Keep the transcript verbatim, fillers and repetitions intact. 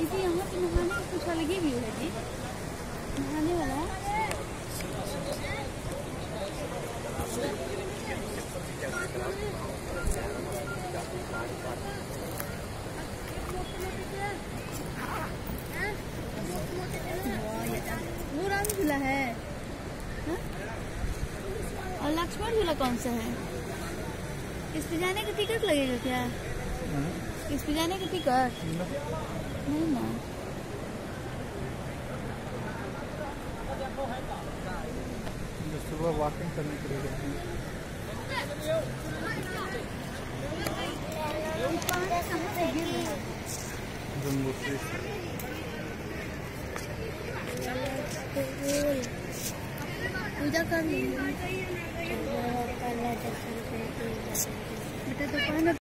इसी यहाँ पे नहाने का कुछ अलग ही व्यू है जी, नहाने वाला। वो राम झूला है हा? और लक्ष्मण झूला कौन सा है? इस पे जाने का टिकट लगेगा क्या? इस पे जाने का टिकट नहीं ना। सुबह वॉकिंग करने के लिए पूजा कर ली बेटा, दुकान